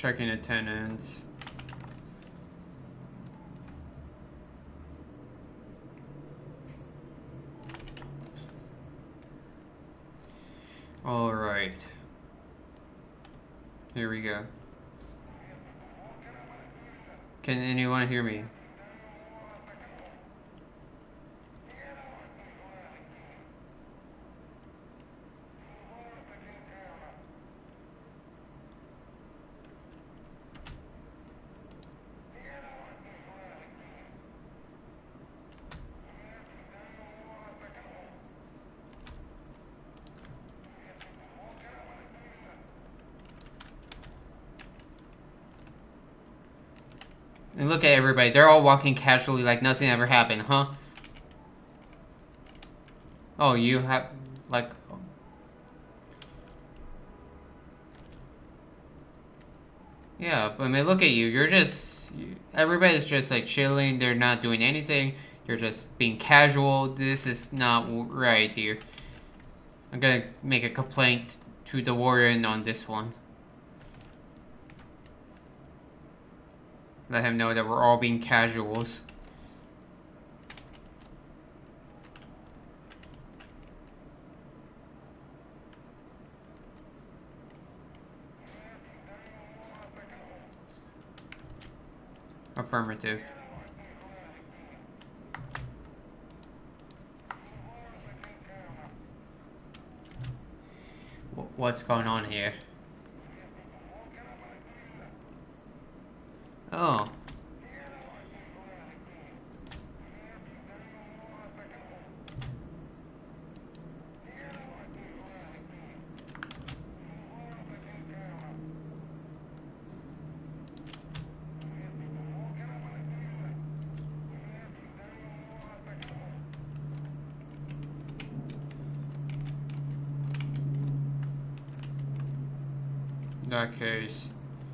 Checking attendance. All right. Here we go. Can anyone hear me? And look at everybody. They're all walking casually like nothing ever happened, huh? Oh, you have, like... Yeah, but I mean, look at you. You're just... Everybody's just, like, chilling. They're not doing anything. They're just being casual. This is not right here. I'm gonna make a complaint to the warden on this one. Let him know that we're all being casuals. Affirmative. What's going on here? Oh. In that case.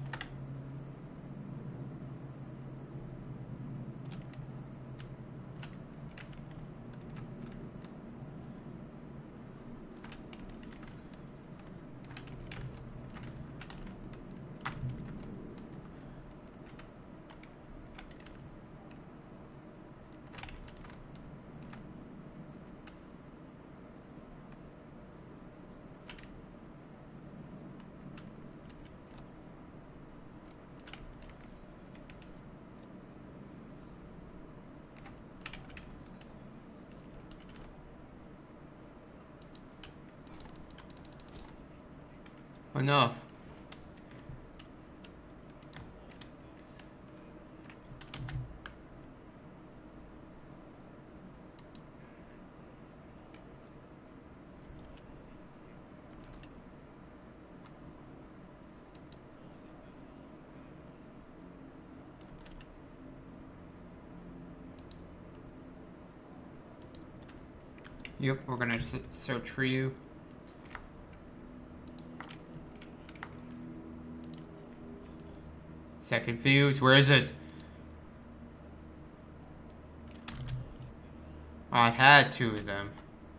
Enough. Yep, we're gonna search for you. Second fuse, where is it? I had two of them.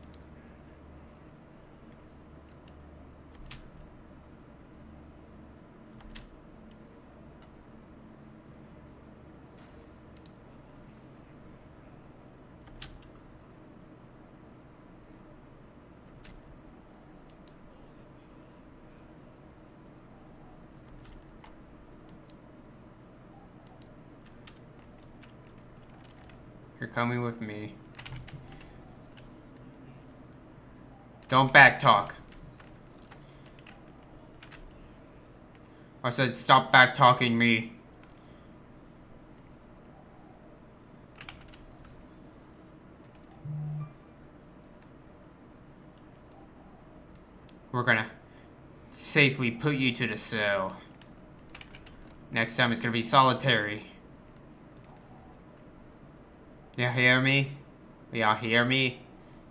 You're coming with me. Don't backtalk. I said stop backtalking me. We're gonna safely put you to the cell. Next time it's gonna be solitary. Y'all hear me? Y'all hear me?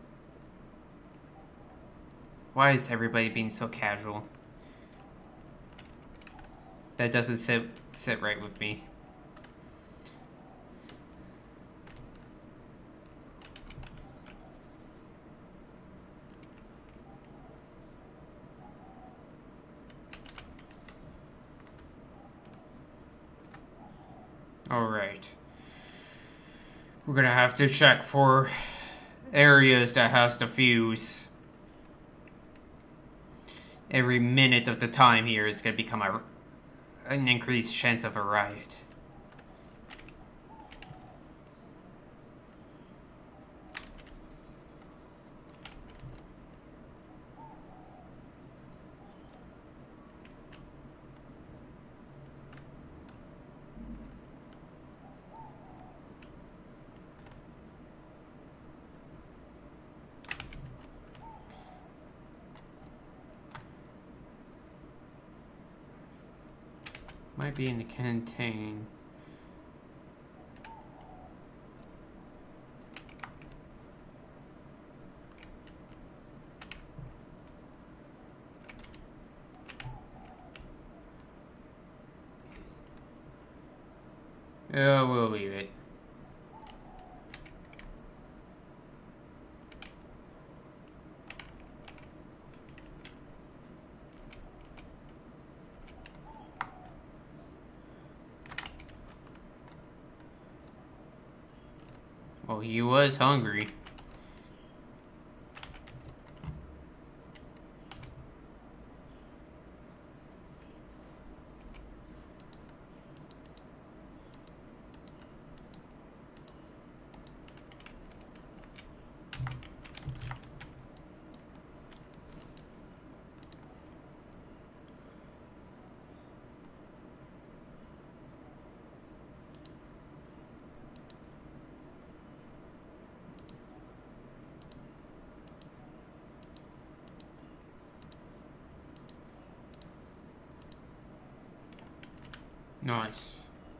Why is everybody being so casual? That doesn't sit right with me. Alright. We're gonna have to check for areas that has the fuse. Every minute of the time here is gonna become an increased chance of a riot. Might be in the canteen. Yeah, we'll leave it. Well, he was hungry. Nice.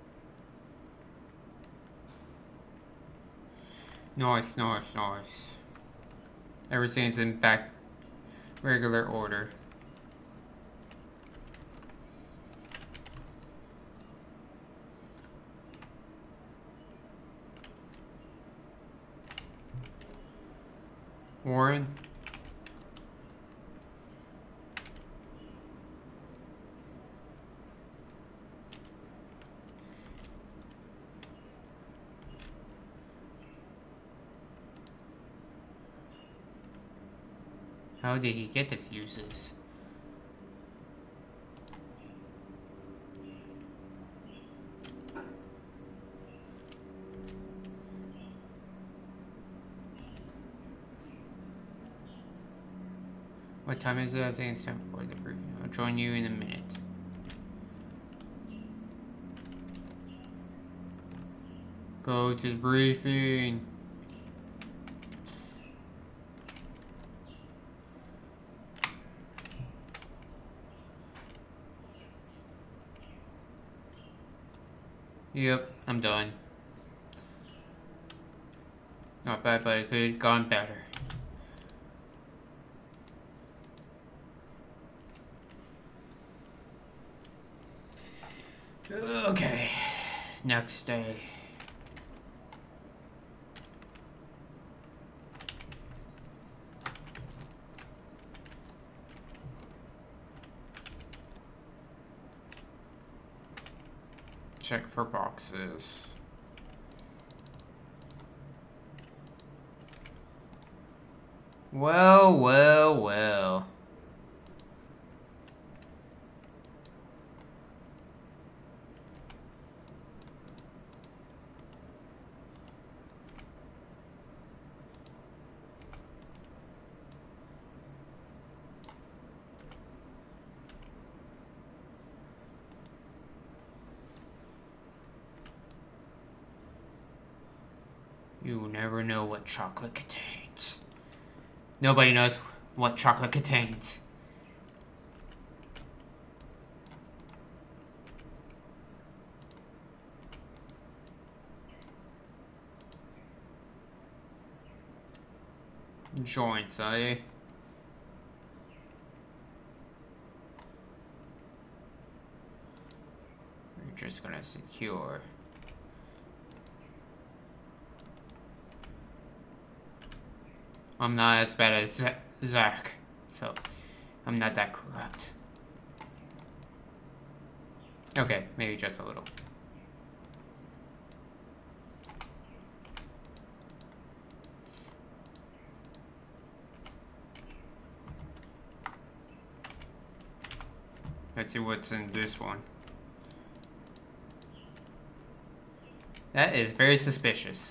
Nice, nice, nice. Everything's in back regular order. Warren? How did he get the fuses? What time is it? I think it's time for the briefing. I'll join you in a minute. Go to the briefing. Yep, I'm done. Not bad, but it could have gone better. Okay, next day. Check for boxes. Well, well, well. You never know what chocolate contains. Nobody knows what chocolate contains. Joints, eh? We're just gonna secure. I'm not as bad as Zach, so I'm not that corrupt. Okay, maybe just a little. Let's see what's in this one. That is very suspicious.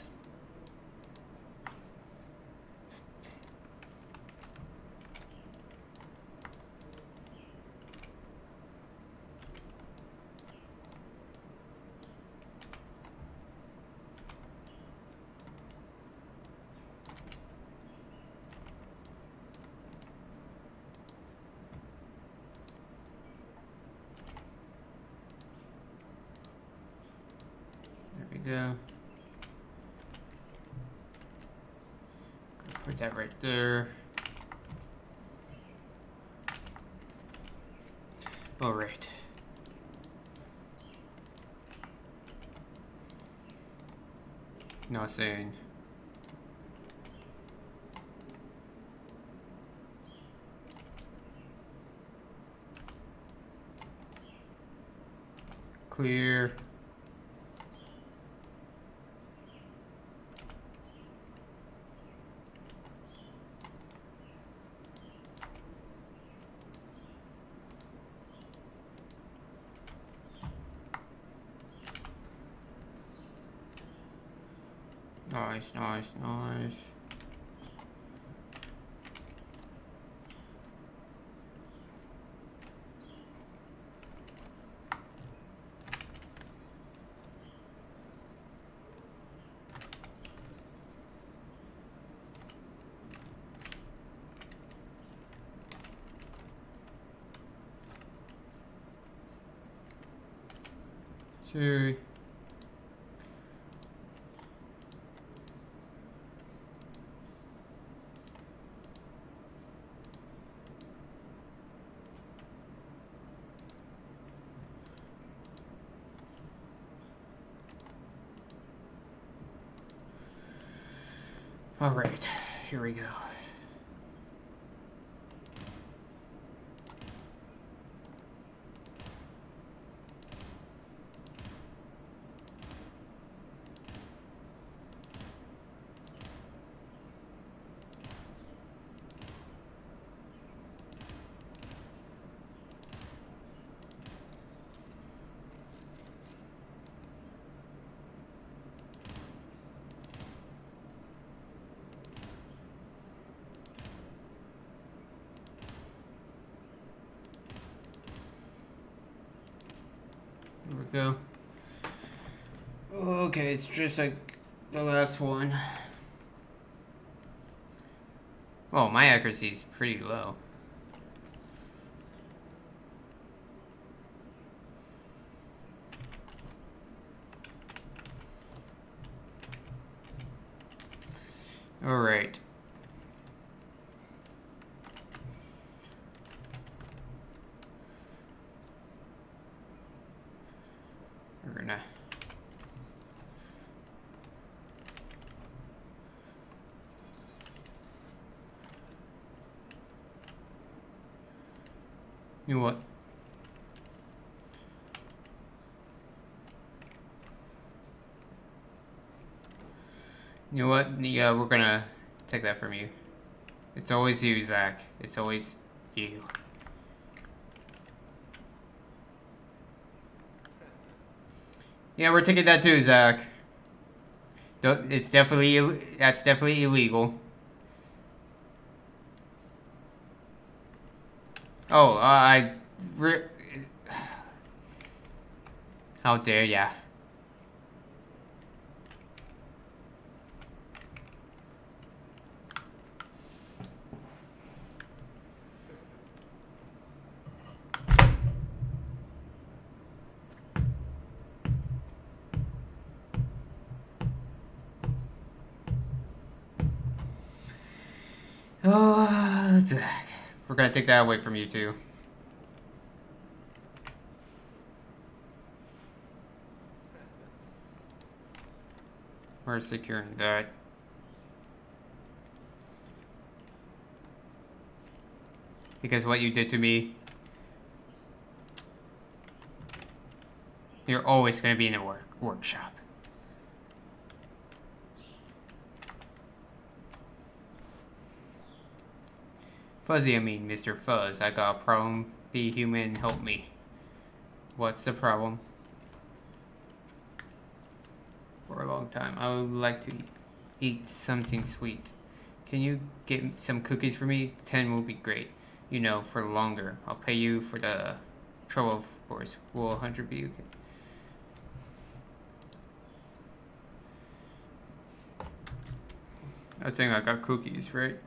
Yeah. Put that right there. All right. Not saying. Clear. Nice, nice, nice. Two. All right, here we go. Here we go. Okay, it's just like the last one. Oh, my accuracy is pretty low. All right. We're gonna you know what? You know what? Yeah, we're gonna take that from you. It's always you, Zach. It's always you. Yeah, we're taking that too, Zach. It's definitely, that's definitely illegal. Oh, how dare ya? Oh, Zach. We're gonna take that away from you too. We're securing that. Because what you did to me, you're always gonna be in a workshop. Fuzzy, I mean, Mr. Fuzz, I got a problem. Be human, help me. What's the problem? For a long time, I would like to eat something sweet. Can you get some cookies for me? 10 will be great. You know, for longer. I'll pay you for the trouble, of course. Will 100 be okay? I think I got cookies, right?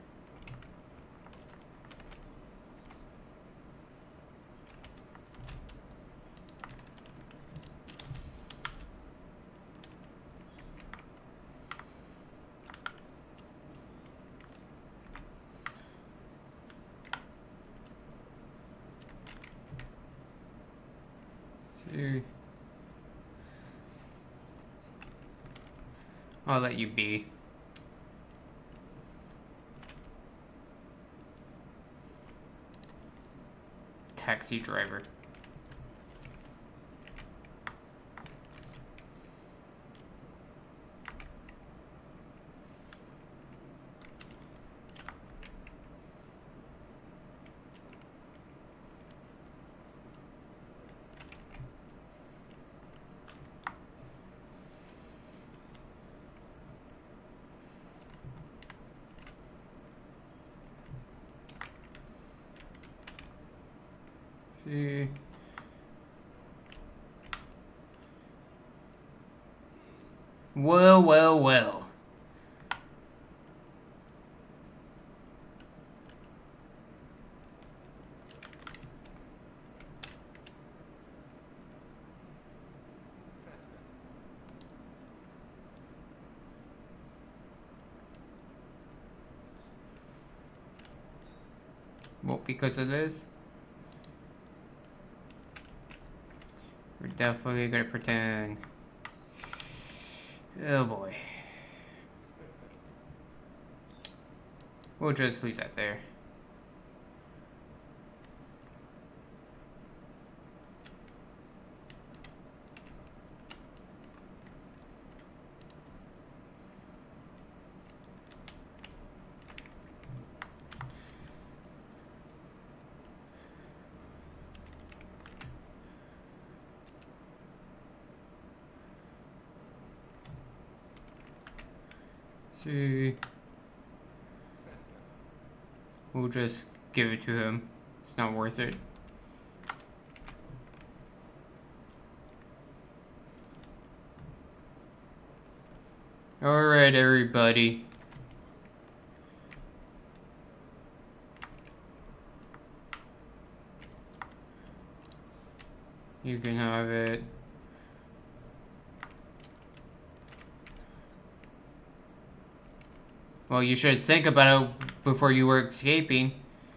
I'll let you be. Taxi driver. See. Well, well, well. Well, because of this, we're definitely gonna pretend. Oh boy. We'll just leave that there. See. We'll just give it to him. It's not worth it. Alright, everybody. You can have it. Well, you should think about it before you were escaping.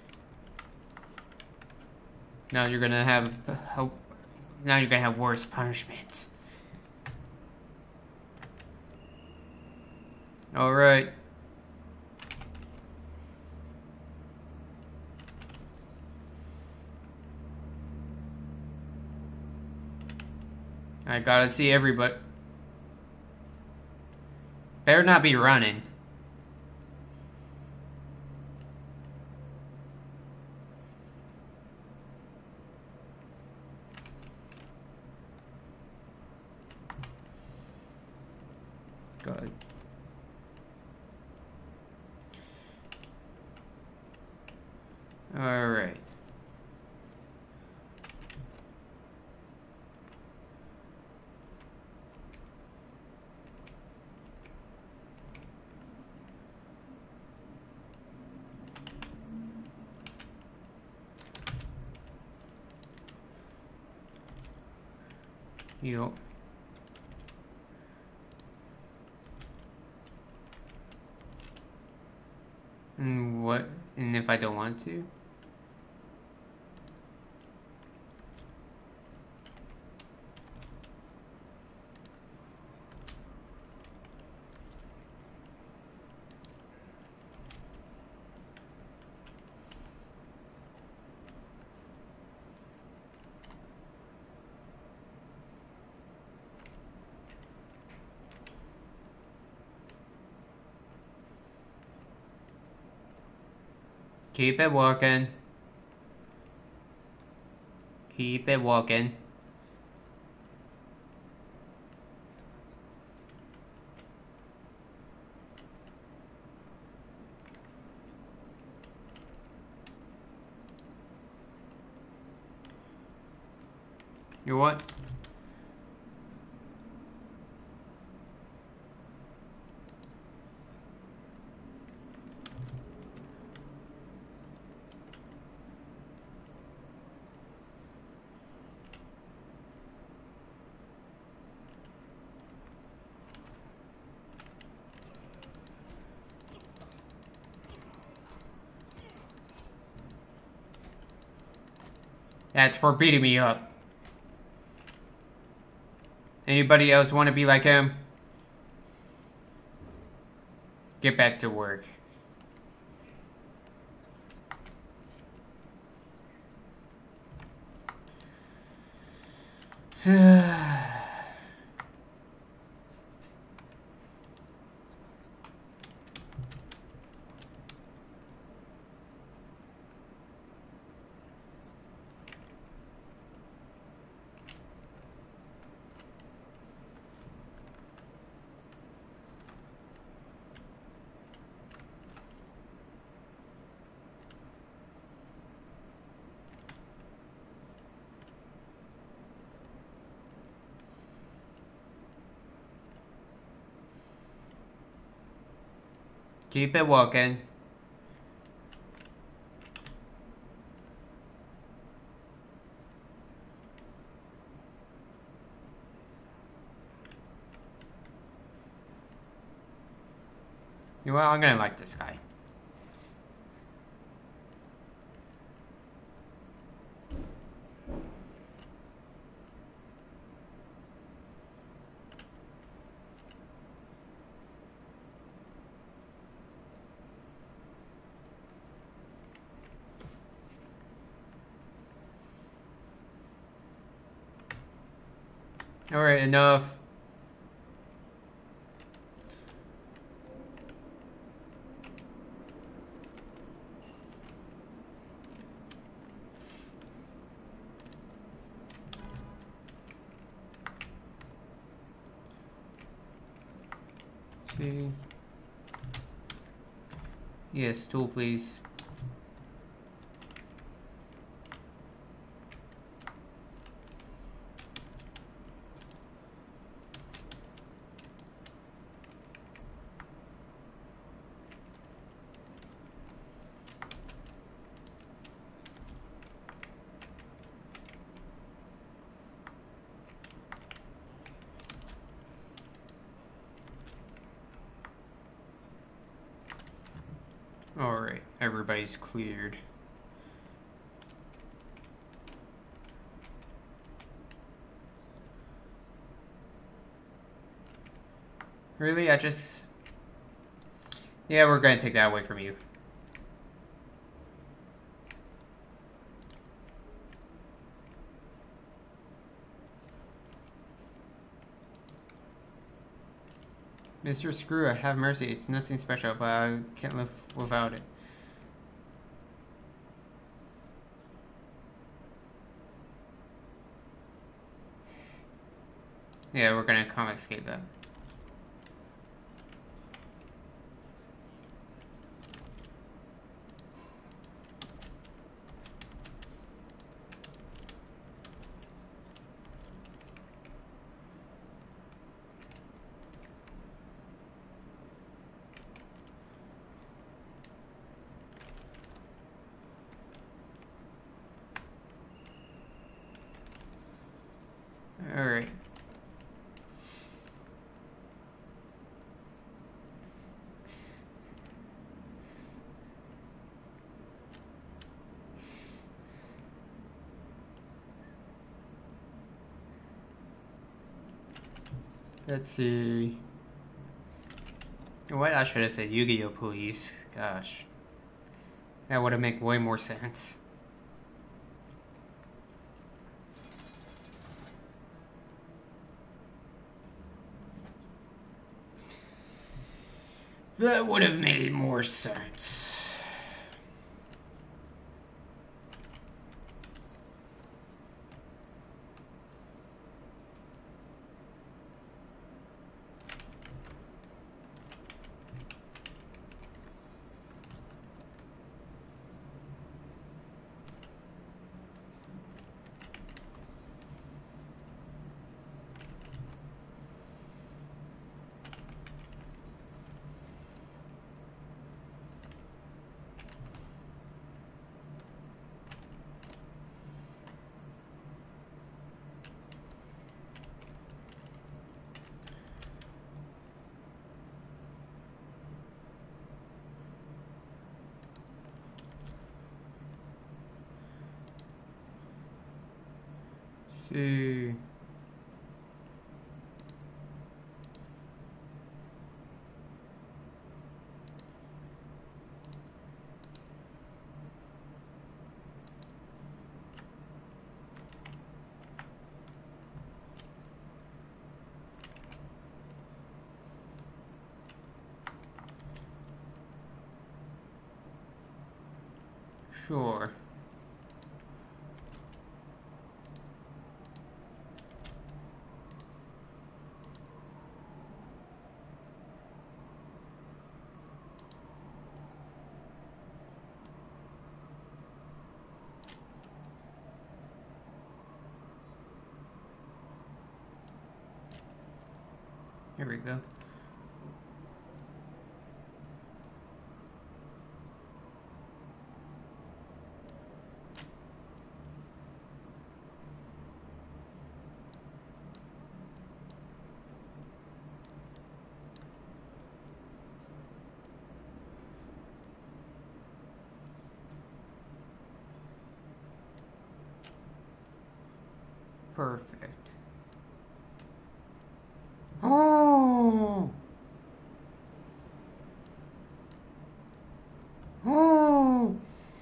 Now you're gonna have worse punishments. All right. I gotta see everybody. Better not be running. Good. All right. Yup. And what? And if I don't want to? Keep it walking. Keep it walking. You what? That's for beating me up. Anybody else want to be like him? Get back to work. Keep it walking. You know what? I'm gonna like this guy. Alright, enough. See. Yes, tool, please. Alright, everybody's cleared. Really? Yeah, we're gonna take that away from you. Mr. Screw, have mercy. It's nothing special, but I can't live without it. Yeah, we're gonna confiscate that. Alright. Let's see. What? I should have said Yu-Gi-Oh! Please. Gosh. That would have made way more sense. That would have made more sense. see. Sure. Here we go. Perfect. Oh! Oh!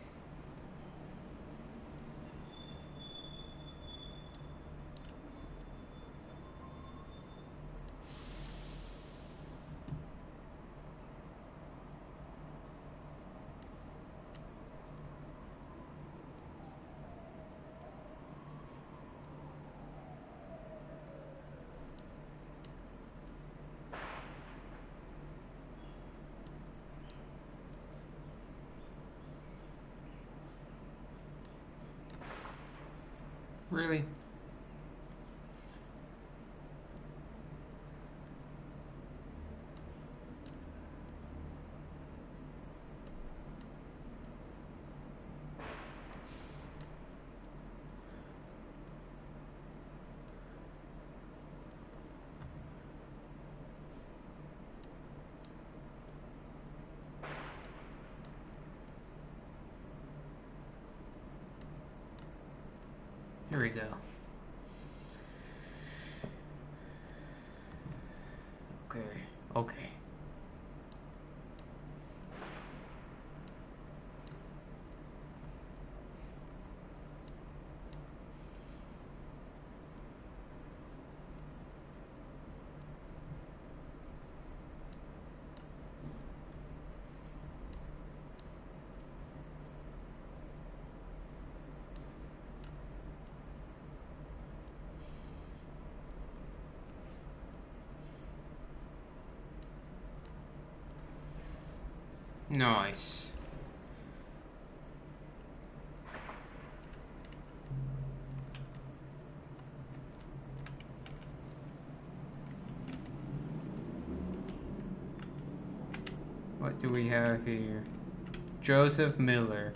Really? Here we go. Okay. Okay. Nice. What do we have here? Joseph Miller.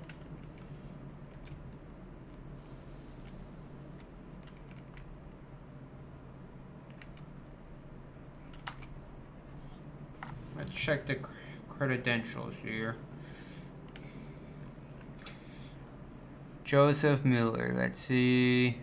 Let's check the credentials here. Joseph Miller, let's see.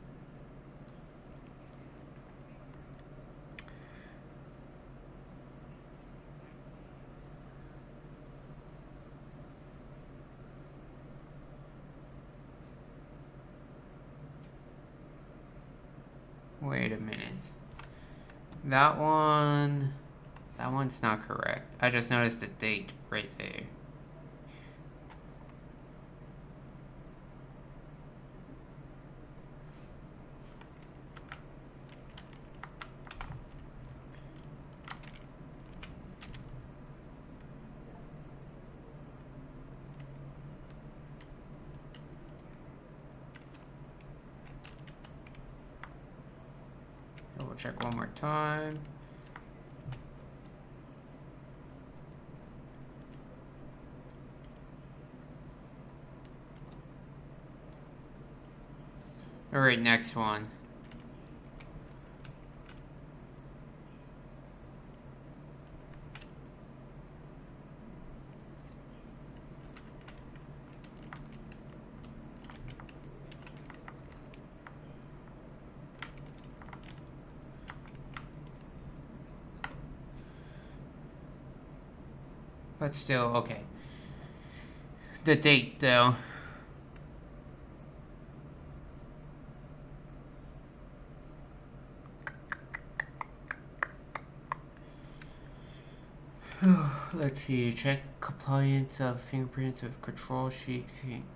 Wait a minute. That one's not correct. I just noticed the date right there. Double check one more time. All right, next one. But still, okay. The date, though. Let's see. Check compliance of fingerprints of control sheet.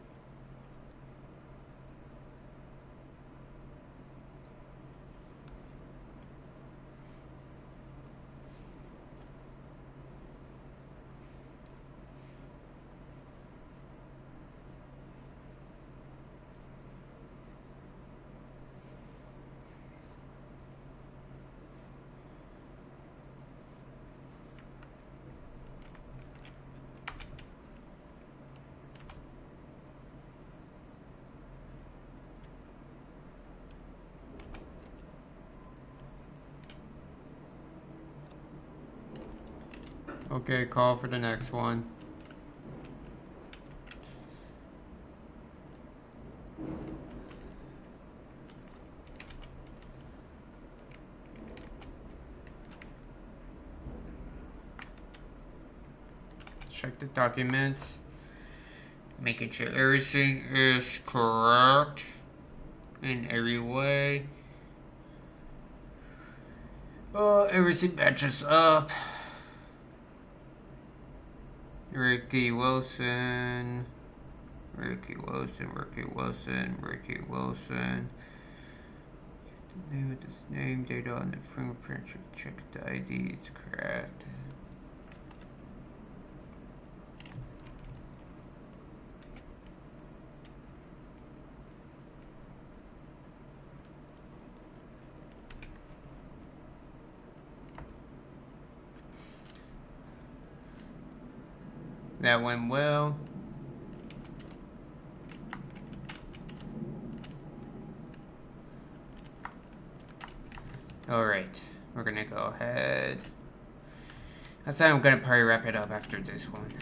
Okay, call for the next one. Check the documents. Making sure everything is correct in every way. Everything matches up. Ricky Wilson. The name of this name, data on the fingerprint, check the ID, it's correct. That went well. Alright, we're gonna go ahead. That's how I'm gonna probably wrap it up after this one.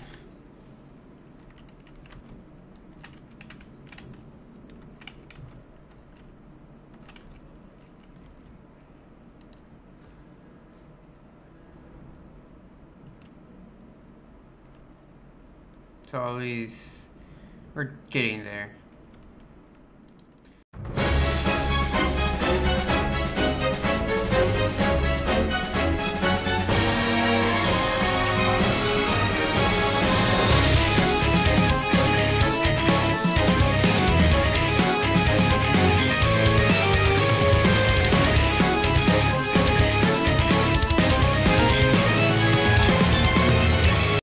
So at least we're getting there.